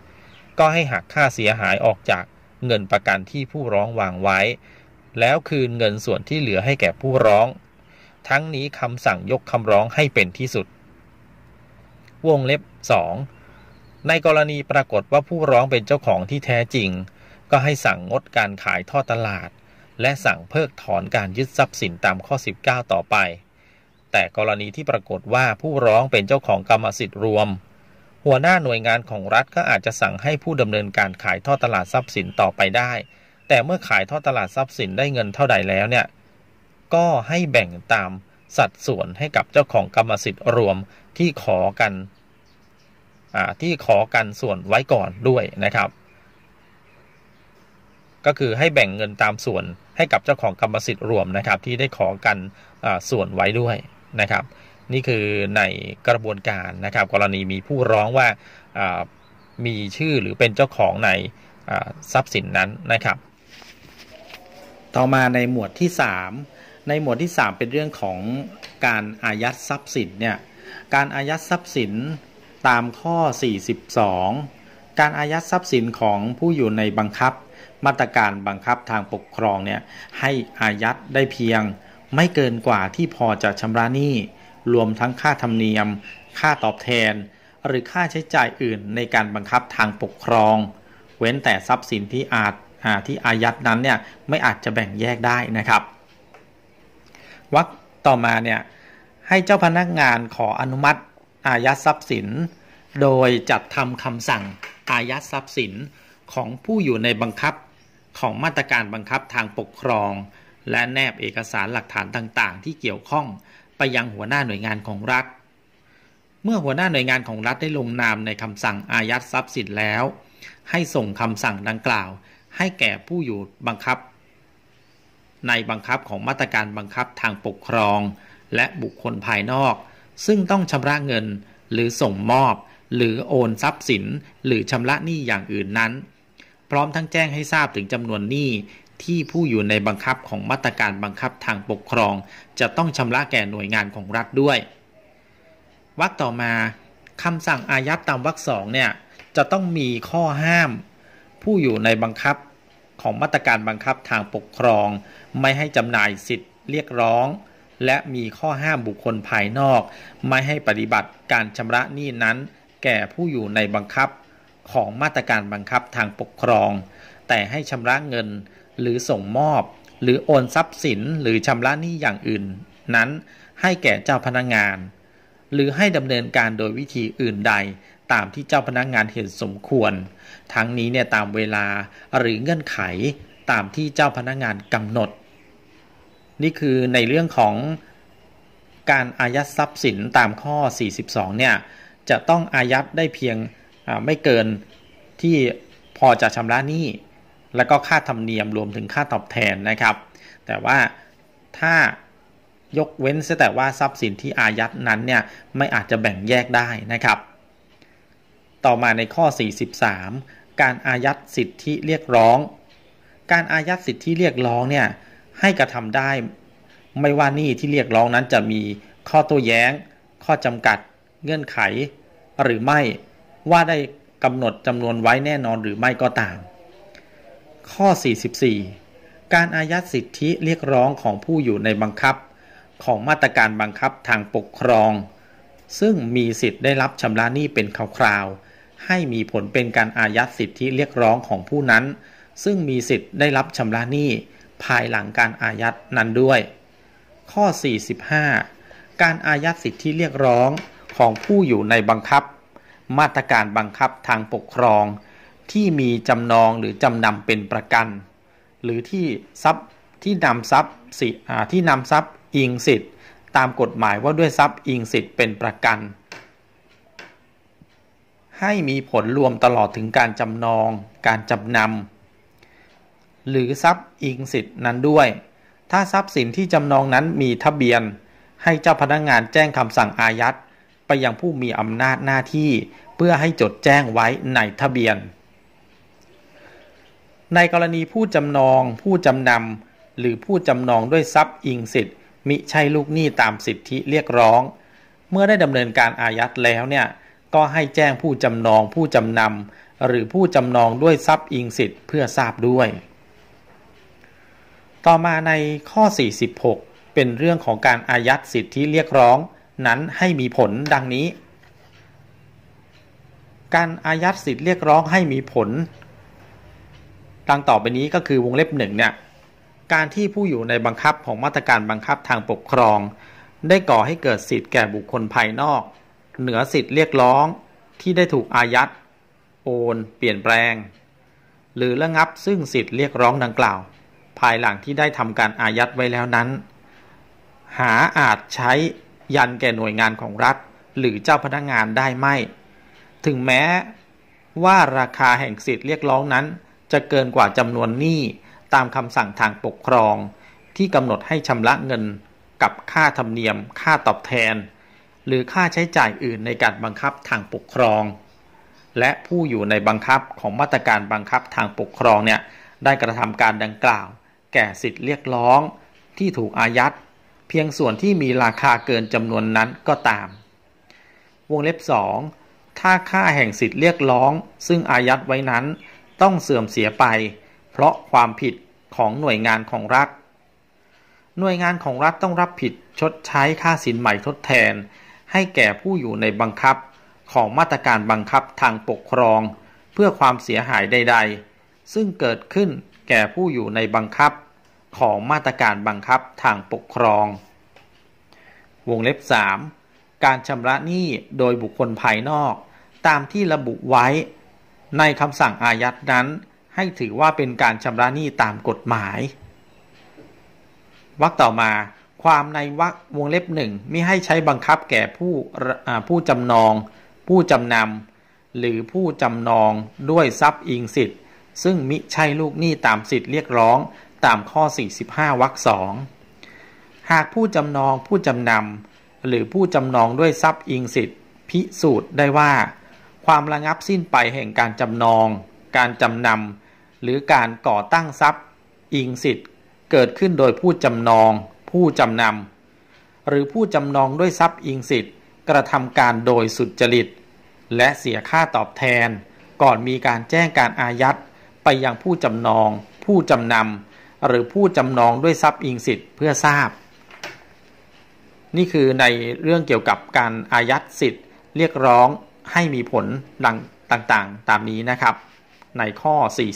40ก็ให้หักค่าเสียหายออกจากเงินประกันที่ผู้ร้องวางไว้แล้วคืนเงินส่วนที่เหลือให้แก่ผู้ร้องทั้งนี้คำสั่งยกคำร้องให้เป็นที่สุดวงเล็บ2ในกรณีปรากฏว่าผู้ร้องเป็นเจ้าของที่แท้จริงก็ให้สั่งงดการขายทอดตลาดและสั่งเพิกถอนการยึดทรัพย์สินตามข้อ19ต่อไปแต่กรณีที่ปรากฏว่าผู้ร้องเป็นเจ้าของกรรมสิทธิ์รวมหัวหน้าหน่วยงานของรัฐก็อาจจะสั่งให้ผู้ดำเนินการขายทอดตลาดทรัพย์สินต่อไปได้แต่เมื่อขายทอดตลาดทรัพย์สินได้เงินเท่าใดแล้วเนี่ยก็ให้แบ่งตามสัดส่วนให้กับเจ้าของกรรมสิทธิ์รวมที่ขอกันส่วนไว้ก่อนด้วยนะครับก็คือให้แบ่งเงินตามส่วนให้กับเจ้าของกรรมสิทธิ์รวมนะครับที่ได้ขอกันส่วนไว้ด้วยนะครับนี่คือในกระบวนการนะครับกรณีมีผู้ร้องว่ามีชื่อหรือเป็นเจ้าของในทรัพย์สินนั้นนะครับต่อมาในหมวดที่3เป็นเรื่องของการอายัดทรัพย์สินเนี่ยการอายัดทรัพย์สินตามข้อ42การอายัดทรัพย์สินของผู้อยู่ในบังคับมาตรการบังคับทางปกครองเนี่ยให้อายัดได้เพียงไม่เกินกว่าที่พอจะชำระหนี้รวมทั้งค่าธรรมเนียมค่าตอบแทนหรือค่าใช้จ่ายอื่นในการบังคับทางปกครองเว้นแต่ทรัพย์สินที่อายัดนั้นเนี่ยไม่อาจจะแบ่งแยกได้นะครับวรรคต่อมาเนี่ยให้เจ้าพนักงานขออนุมัติอายัดทรัพย์สินโดยจัดทำคำสั่งอายัดทรัพย์สินของผู้อยู่ในบังคับของมาตรการบังคับทางปกครองและแนบเอกสารหลักฐานต่างๆที่เกี่ยวข้องไปยังหัวหน้าหน่วยงานของรัฐเมื่อหัวหน้าหน่วยงานของรัฐได้ลงนามในคำสั่งอายัดทรัพย์สินแล้วให้ส่งคำสั่งดังกล่าวให้แก่ผู้อยู่บังคับในบังคับของมาตรการบังคับทางปกครองและบุคคลภายนอกซึ่งต้องชำระเงินหรือส่งมอบหรือโอนทรัพย์สินหรือชำระหนี้อย่างอื่นนั้นพร้อมทั้งแจ้งให้ทราบถึงจำนวนหนี้ที่ผู้อยู่ในบังคับของมาตรการบังคับทางปกครองจะต้องชำระแก่หน่วยงานของรัฐด้วยวรรคต่อมาคำสั่งอายัดตามวรรคสองเนี่ยจะต้องมีข้อห้ามผู้อยู่ในบังคับของมาตรการบังคับทางปกครองไม่ให้จำหน่ายสิทธิ์เรียกร้องและมีข้อห้ามบุคคลภายนอกไม่ให้ปฏิบัติการชำระหนี้นั้นแก่ผู้อยู่ในบังคับของมาตรการบังคับทางปกครองแต่ให้ชำระเงินหรือส่งมอบหรือโอนทรัพย์สินหรือชำระหนี้อย่างอื่นนั้นให้แก่เจ้าพนักงานหรือให้ดำเนินการโดยวิธีอื่นใดตามที่เจ้าพนักงานเห็นสมควรทั้งนี้เนี่ยตามเวลาหรือเงื่อนไขตามที่เจ้าพนักงานกำหนดนี่คือในเรื่องของการอายัดทรัพย์สินตามข้อ42เนี่ยจะต้องอายัดได้เพียงไม่เกินที่พอจะชำระหนี้แล้วก็ค่าธรรมเนียมรวมถึงค่าตอบแทนนะครับแต่ว่าถ้ายกเว้นเสียแต่ว่าทรัพย์สินที่อายัดนั้นเนี่ยไม่อาจจะแบ่งแยกได้นะครับต่อมาในข้อ43การอายัดสิทธิเรียกร้องการอายัดสิทธิเรียกร้องเนี่ยให้กระทำได้ไม่ว่าหนี้ที่เรียกร้องนั้นจะมีข้อโต้แย้งข้อจำกัดเงื่อนไขหรือไม่ว่าได้กำหนดจำนวนไว้แน่นอนหรือไม่ก็ตามข้อ44การอายัดสิทธิเรียกร้องของผู้อยู่ในบังคับของมาตรการบังคับทางปกครองซึ่งมีสิทธิ์ได้รับชำระหนี้เป็นคราวๆให้มีผลเป็นการอายัดสิทธิเรียกร้องของผู้นั้นซึ่งมีสิทธิ์ได้รับชำระหนี้ภายหลังการอายัดนั้นด้วยข้อ45การอายัดสิทธิเรียกร้องของผู้อยู่ในบังคับมาตรการบังคับทางปกครองที่มีจำนองหรือจำนำเป็นประกันหรือที่นำทรัพย์อิงสิทธิ์ตามกฎหมายว่าด้วยทรัพย์อิงสิทธิ์เป็นประกันให้มีผลรวมตลอดถึงการจำนองการจำนำหรือทรัพย์อิงสิทธิ์นั้นด้วยถ้าทรัพย์สินที่จำนองนั้นมีทะเบียนให้เจ้าพนักงานแจ้งคำสั่งอายัดไปยังผู้มีอำนาจหน้าที่เพื่อให้จดแจ้งไว้ในทะเบียนในกรณีผู้จำนองผู้จำนำหรือผู้จำนองด้วยทรัพย์อิงสิทธิ์มิใช่ลูกหนี้ตามสิทธิเรียกร้องเมื่อได้ดำเนินการอายัดแล้วเนี่ยก็ให้แจ้งผู้จำนองผู้จำนำหรือผู้จำนองด้วยทรัพย์อิงสิทธิ์เพื่อทราบด้วยต่อมาในข้อ46เป็นเรื่องของการอายัดสิทธิเรียกร้องนั้นให้มีผลดังนี้การอายัดสิทธิเรียกร้องให้มีผลดังต่อไปนี้ก็คือวงเล็บ1เนี่ยการที่ผู้อยู่ในบังคับของมาตรการบังคับทางปกครองได้ก่อให้เกิดสิทธิ์แก่บุคคลภายนอกเหนือสิทธิเรียกร้องที่ได้ถูกอายัดโอนเปลี่ยนแปลงหรือระงับซึ่งสิทธิเรียกร้องดังกล่าวภายหลังที่ได้ทำการอายัดไว้แล้วนั้นหาอาจใช้ยันแก่หน่วยงานของรัฐหรือเจ้าพนักงานได้ไม่ถึงแม้ว่าราคาแห่งสิทธิเรียกร้องนั้นจะเกินกว่าจำนวนหนี้ตามคำสั่งทางปกครองที่กำหนดให้ชำระเงินกับค่าธรรมเนียมค่าตอบแทนหรือค่าใช้จ่ายอื่นในการบังคับทางปกครองและผู้อยู่ในบังคับของมาตรการบังคับทางปกครองเนี่ยได้กระทำการดังกล่าวแก่สิทธิเรียกร้องที่ถูกอายัดเพียงส่วนที่มีราคาเกินจำนวนนั้นก็ตามวงเล็บ2ถ้าค่าแห่งสิทธิเรียกร้องซึ่งอายัดไว้นั้นต้องเสื่อมเสียไปเพราะความผิดของหน่วยงานของรัฐหน่วยงานของรัฐต้องรับผิดชดใช้ค่าสินใหม่ทดแทนให้แก่ผู้อยู่ในบังคับของมาตรการบังคับทางปกครองเพื่อความเสียหายใดๆซึ่งเกิดขึ้นแก่ผู้อยู่ในบังคับของมาตรการบังคับทางปกครองวงเล็บ3การชำระหนี้โดยบุคคลภายนอกตามที่ระบุไว้ในคำสั่งอายัดนั้นให้ถือว่าเป็นการชำระหนี้ตามกฎหมายวรรคต่อมาความในวรรควงเล็บ1มิให้ใช้บังคับแก่ผู้จำนองผู้จำนำหรือผู้จำนองด้วยทรัพย์อิงสิทธิ์ซึ่งมิใช่ลูกหนี้ตามสิทธิเรียกร้องตามข้อ45วรรค2หากผู้จำนองผู้จำนำหรือผู้จำนองด้วยทรัพย์อิงสิทธิ์พิสูจน์ได้ว่าความระงับสิ้นไปแห่งการจำนองการจำนำหรือการก่อตั้งทรัพย์อิงสิทธิ์เกิดขึ้นโดยผู้จำนองผู้จำนำหรือผู้จำนองด้วยทรัพย์อิงสิทธิ์กระทำการโดยสุจริตและเสียค่าตอบแทนก่อนมีการแจ้งการอายัดไปยังผู้จำนองผู้จำนำหรือผู้จำนองด้วยทรัพย์อิงสิทธิ์เพื่อทราบนี่คือในเรื่องเกี่ยวกับการอายัดสิทธิ์เรียกร้องให้มีผลต่างๆตามนี้นะครับในข้อ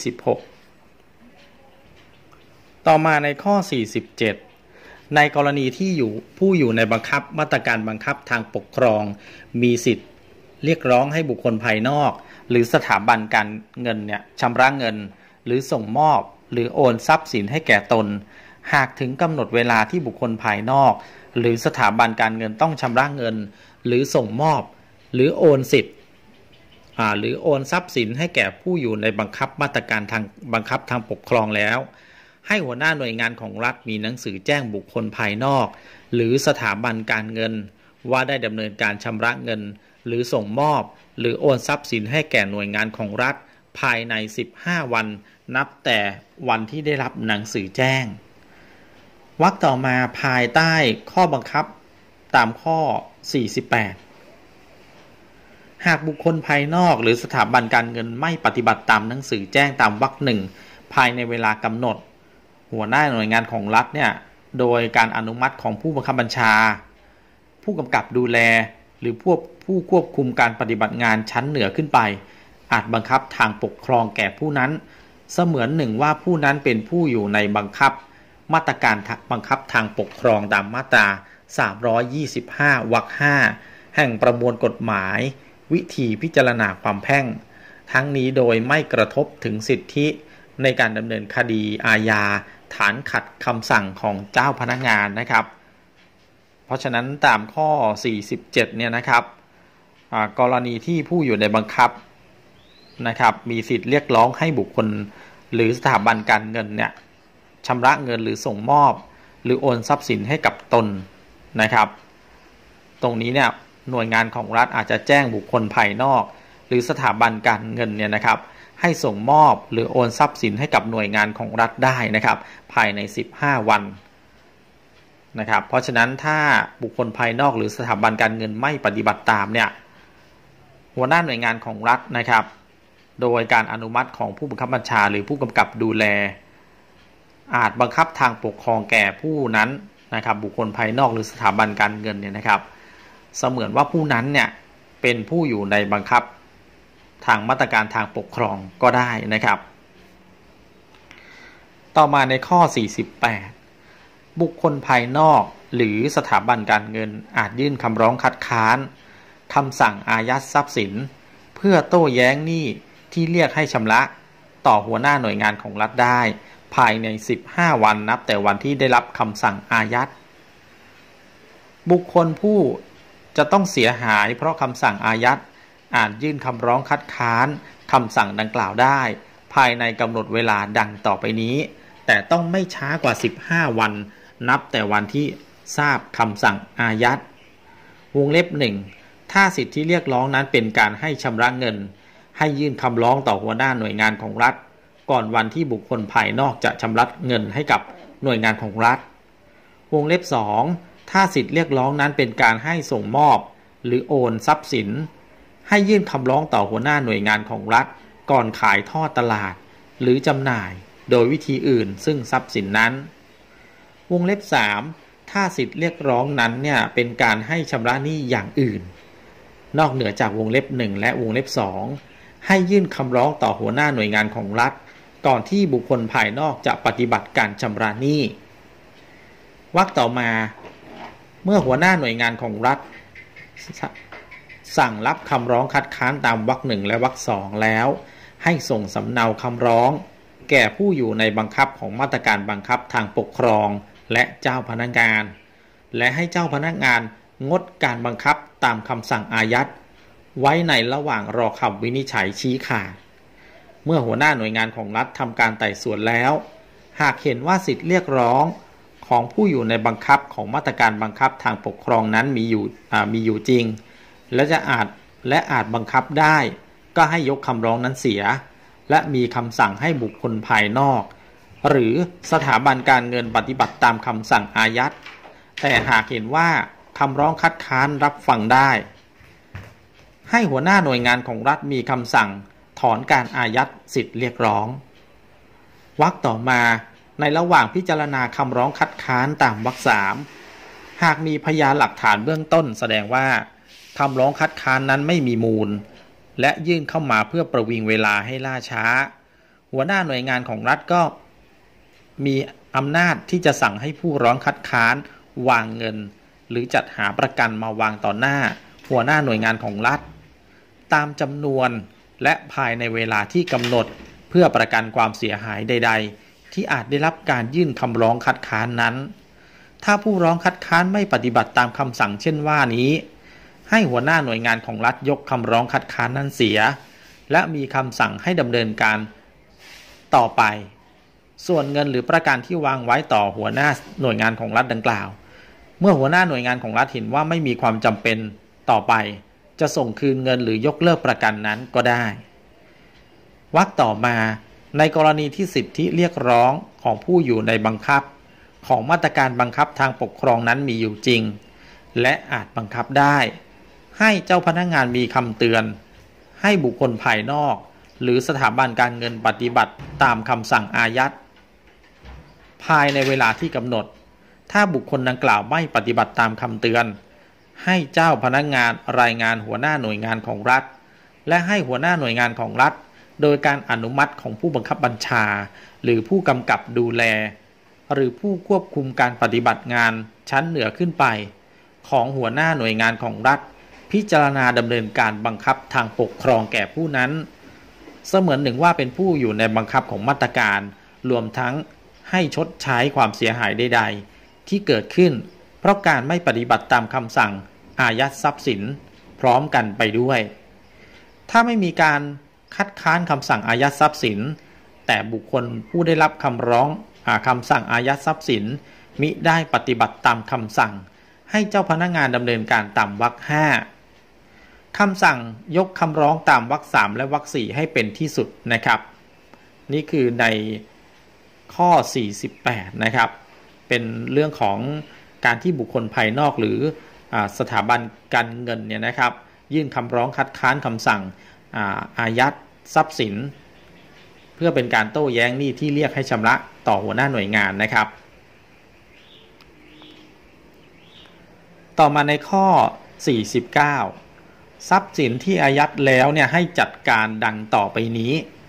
46ต่อมาในข้อ47ในกรณีที่ผู้อยู่ในบังคับมาตรการบังคับทางปกครองมีสิทธิ์เรียกร้องให้บุคคลภายนอกหรือสถาบันการเงินเนี่ยชำระเงินหรือส่งมอบหรือโอนทรัพย์สินให้แก่ตนหากถึงกำหนดเวลาที่บุคคลภายนอกหรือสถาบันการเงินต้องชำระเงินหรือส่งมอบหรือโอนสิทธิ์หรือโอนทรัพย์สินให้แก่ผู้อยู่ในบังคับมาตรการทางบังคับทางปกครองแล้วให้หัวหน้าหน่วยงานของรัฐมีหนังสือแจ้งบุคคลภายนอกหรือสถาบันการเงินว่าได้ดำเนินการชำระเงินหรือส่งมอบหรือโอนทรัพย์สินให้แก่หน่วยงานของรัฐภายใน15วันนับแต่วันที่ได้รับหนังสือแจ้งวรรคต่อมาภายใต้ข้อบังคับตามข้อ48หากบุคคลภายนอกหรือสถาบันการเงินไม่ปฏิบัติตามหนังสือแจ้งตามวรรคหนึ่งภายในเวลากำหนดหัวหน้าหน่วยงานของรัฐเนี่ยโดยการอนุมัติของผู้บังคับบัญชาผู้กำกับดูแลหรือผู้ควบคุมการปฏิบัติงานชั้นเหนือขึ้นไปอาจบังคับทางปกครองแก่ผู้นั้นเสมือนหนึ่งว่าผู้นั้นเป็นผู้อยู่ในบังคับมาตรการบังคับทางปกครองตามมาตรา325วรรค5แห่งประมวลกฎหมายวิธีพิจารณาความแพ่งทั้งนี้โดยไม่กระทบถึงสิทธิในการดำเนินคดีอาญาฐานขัดคำสั่งของเจ้าพนักงานนะครับเพราะฉะนั้นตามข้อ47เนี่ยนะครับกรณีที่ผู้อยู่ในบังคับนะครับมีสิทธิ์เรียกร้องให้บุคคลหรือสถาบันการเงินเนี่ยชำระเงินหรือส่งมอบหรือโอนทรัพย์สินให้กับตนนะครับตรงนี้เนี่ยหน่วยงานของรัฐอาจจะแจ้งบุคคลภายนอกหรือสถาบันการเงินเนี่ยนะครับให้ส่งมอบหรือโอนทรัพย์สินให้กับหน่วยงานของรัฐได้นะครับภายใน15วันนะครับเพราะฉะนั้นถ้าบุคคลภายนอกหรือสถาบันการเงินไม่ปฏิบัติตามเนี่ยหัวหน้าหน่วยงานของรัฐนะครับโดยการอนุมัติของผู้บังคับบัญชาหรือผู้กำกับดูแลอาจบังคับทางปกครองแก่ผู้นั้นนะครับบุคคลภายนอกหรือสถาบันการเงินเนี่ยนะครับเสมือนว่าผู้นั้นเนี่ยเป็นผู้อยู่ในบังคับทางมาตรการทางปกครองก็ได้นะครับต่อมาในข้อ48บุคคลภายนอกหรือสถาบันการเงินอาจยื่นคำร้องคัดค้านคำสั่งอายัดทรัพย์สินเพื่อโต้แย้งหนี้ที่เรียกให้ชำระต่อหัวหน้าหน่วยงานของรัฐได้ภายใน15วันนับแต่วันที่ได้รับคำสั่งอายัดบุคคลผู้จะต้องเสียหายเพราะคำสั่งอายัดอาจยื่นคำร้องคัดค้านคำสั่งดังกล่าวได้ภายในกำหนดเวลาดังต่อไปนี้แต่ต้องไม่ช้ากว่า15วันนับแต่วันที่ทราบคำสั่งอายัดวงเล็บ1ถ้าสิทธิที่เรียกร้องนั้นเป็นการให้ชำระเงินให้ยื่นคำร้องต่อหัวหน้าหน่วยงานของรัฐก่อนวันที่บุคคลภายนอกจะชำระเงินให้กับหน่วยงานของรัฐวงเล็บ2ถ้าสิทธิเรียกร้องนั้นเป็นการให้ส่งมอบหรือโอนทรัพย์สินให้ยื่นคำร้องต่อหัวหน้าหน่วยงานของรัฐก่อนขายทอดตลาดหรือจำหน่ายโดยวิธีอื่นซึ่งทรัพย์สินนั้นวงเล็บ3ถ้าสิทธิเรียกร้องนั้นเนี่ยเป็นการให้ชำระหนี้อย่างอื่นนอกเหนือจากวงเล็บ1และวงเล็บ2ให้ยื่นคำร้องต่อหัวหน้าหน่วยงานของรัฐก่อนที่บุคคลภายนอกจะปฏิบัติการชำระหนี้วรรคต่อมาเมื่อหัวหน้าหน่วยงานของรัฐสั่งรับคำร้องคัดค้านตามวรรค1และวรรค2แล้วให้ส่งสำเนาคำร้องแก่ผู้อยู่ในบังคับของมาตรการบังคับทางปกครองและเจ้าพนักงานและให้เจ้าพนักงานงดการบังคับตามคำสั่งอายัดไว้ในระหว่างรอคำวินิจฉัยชี้ขาดเมื่อหัวหน้าหน่วยงานของรัฐทำการไต่สวนแล้วหากเห็นว่าสิทธิเรียกร้องของผู้อยู่ในบังคับของมาตรการบังคับทางปกครองนั้นมีอยู่จริงและอาจบังคับได้ก็ให้ยกคำร้องนั้นเสียและมีคำสั่งให้บุคคลภายนอกหรือสถาบันการเงินปฏิบัติตามคำสั่งอายัดแต่หากเห็นว่าคำร้องคัดค้านรับฟังได้ให้หัวหน้าหน่วยงานของรัฐมีคำสั่งถอนการอายัดสิทธิเรียกร้องวรรคต่อมาในระหว่างพิจารณาคำร้องคัดค้านตามวรรคสามหากมีพยานหลักฐานเบื้องต้นแสดงว่าคำร้องคัดค้านนั้นไม่มีมูลและยื่นเข้ามาเพื่อประวิงเวลาให้ล่าช้าหัวหน้าหน่วยงานของรัฐก็มีอำนาจที่จะสั่งให้ผู้ร้องคัดค้านวางเงินหรือจัดหาประกันมาวางต่อหน้าหัวหน้าหน่วยงานของรัฐตามจำนวนและภายในเวลาที่กำหนดเพื่อประกันความเสียหายใดๆที่อาจได้รับการยื่นคำร้องคัดค้านนั้นถ้าผู้ร้องคัดค้านไม่ปฏิบัติตามคำสั่งเช่นว่านี้ให้หัวหน้าหน่วยงานของรัฐยกคำร้องคัดค้านนั้นเสียและมีคำสั่งให้ดำเนินการต่อไปส่วนเงินหรือประกันที่วางไว้ต่อหัวหน้าหน่วยงานของรัฐดังกล่าวเมื่อหัวหน้าหน่วยงานของรัฐเห็นว่าไม่มีความจำเป็นต่อไปจะส่งคืนเงินหรือยกเลิกประกันนั้นก็ได้วรรคต่อมาในกรณีที่สิทธิเรียกร้องของผู้อยู่ในบังคับของมาตรการบังคับทางปกครองนั้นมีอยู่จริงและอาจบังคับได้ให้เจ้าพนักงานมีคำเตือนให้บุคคลภายนอกหรือสถาบันการเงินปฏิบัติตามคำสั่งอายัดภายในเวลาที่กำหนดถ้าบุคคลดังกล่าวไม่ปฏิบัติตามคำเตือนให้เจ้าพนักงานรายงานหัวหน้าหน่วยงานของรัฐและให้หัวหน้าหน่วยงานของรัฐโดยการอนุมัติของผู้บังคับบัญชาหรือผู้กำกับดูแลหรือผู้ควบคุมการปฏิบัติงานชั้นเหนือขึ้นไปของหัวหน้าหน่วยงานของรัฐพิจารณาดำเนินการบังคับทางปกครองแก่ผู้นั้นเสมือนหนึ่งว่าเป็นผู้อยู่ในบังคับของมาตรการรวมทั้งให้ชดใช้ความเสียหายใดๆที่เกิดขึ้นเพราะการไม่ปฏิบัติตามคำสั่งอายัดทรัพย์สินพร้อมกันไปด้วยถ้าไม่มีการคัดค้านคำสั่งอายัดทรัพย์สินแต่บุคคลผู้ได้รับคำร้องคำสั่งอายัดทรัพย์สินมิได้ปฏิบัติตามคำสั่งให้เจ้าพนักงานดำเนินการตามวรรค5คำสั่งยกคำร้องตามวรรค3และวรรค4ให้เป็นที่สุดนะครับนี่คือในข้อ48นะครับเป็นเรื่องของการที่บุคคลภายนอกหรือสถาบันการเงินเนี่ยนะครับยื่นคำร้องคัดค้านคำสั่งอายัดทรัพย์สินเพื่อเป็นการโต้แย้งหนี้ที่เรียกให้ชำระต่อหัวหน้าหน่วยงานนะครับต่อมาในข้อ49ทรัพย์สินที่อายัดแล้วเนี่ยให้จัดการดังต่อไปนี้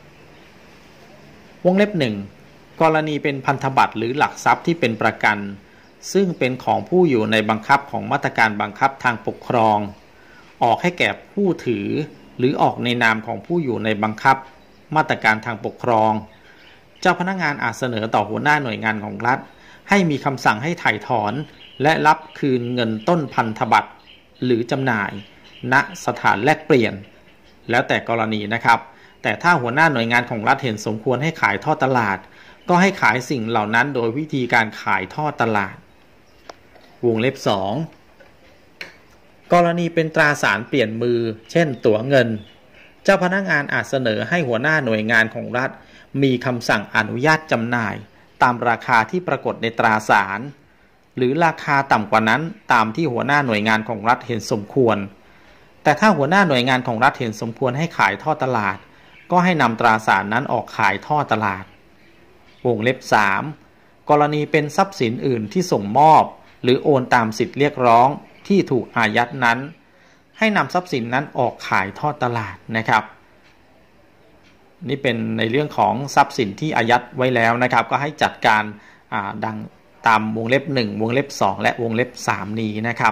วงเล็บ1กรณีเป็นพันธบัตรหรือหลักทรัพย์ที่เป็นประกันซึ่งเป็นของผู้อยู่ในบังคับของมาตรการบังคับทางปกครองออกให้แก่ผู้ถือหรือออกในนามของผู้อยู่ในบังคับมาตรการทางปกครองเจ้าพนักงานอาจเสนอต่อหัวหน้าหน่วยงานของรัฐให้มีคำสั่งให้ถ่ายถอนและรับคืนเงินต้นพันธบัตรหรือจำหน่ายณสถานแลกเปลี่ยนแล้วแต่กรณีนะครับแต่ถ้าหัวหน้าหน่วยงานของรัฐเห็นสมควรให้ขายทอดตลาดก็ให้ขายสิ่งเหล่านั้นโดยวิธีการขายทอดตลาดวงเล็บ2กรณีเป็นตราสารเปลี่ยนมือเช่นตั๋วเงินเจ้าพนักงานอาจเสนอให้หัวหน้าหน่วยงานของรัฐมีคำสั่งอนุญาตจำหน่ายตามราคาที่ปรากฏในตราสารหรือราคาต่ำกว่านั้นตามที่หัวหน้าหน่วยงานของรัฐเห็นสมควรแต่ถ้าหัวหน้าหน่วยงานของรัฐเห็นสมควรให้ขายทอดตลาดก็ให้นำตราสารนั้นออกขายทอดตลาดวงเล็บ3กรณีเป็นทรัพย์สินอื่นที่ส่งมอบหรือโอนตามสิทธิเรียกร้องที่ถูกอายัดนั้นให้นำทรัพย์สินนั้นออกขายทอดตลาดนะครับนี่เป็นในเรื่องของทรัพย์สินที่อายัดไว้แล้วนะครับก็ให้จัดการดังตามวงเล็บ1วงเล็บ2และวงเล็บ3นี้นะครับ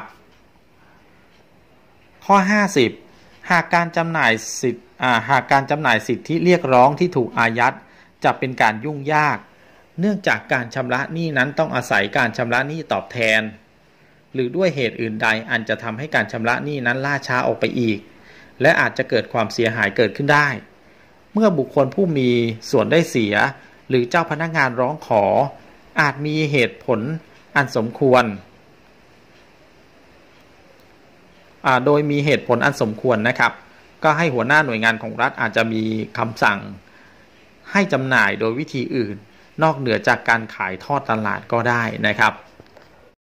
ข้อ50หากการจำหน่ายสิทธิเรียกร้องที่ถูกอายัดจะเป็นการยุ่งยากเนื่องจากการชำระหนี้นั้นต้องอาศัยการชำระหนี้ตอบแทนหรือด้วยเหตุอื่นใดอันจะทำให้การชำระหนี้นั้นล่าช้าออกไปอีกและอาจจะเกิดความเสียหายเกิดขึ้นได้เมื่อบุคคลผู้มีส่วนได้เสียหรือเจ้าพนักงานร้องขออาจมีเหตุผลอันสมควรโดยมีเหตุผลอันสมควรนะครับก็ให้หัวหน้าหน่วยงานของรัฐอาจจะมีคำสั่งให้จำหน่ายโดยวิธีอื่นนอกเหนือจากการขายทอดตลาดก็ได้นะครับ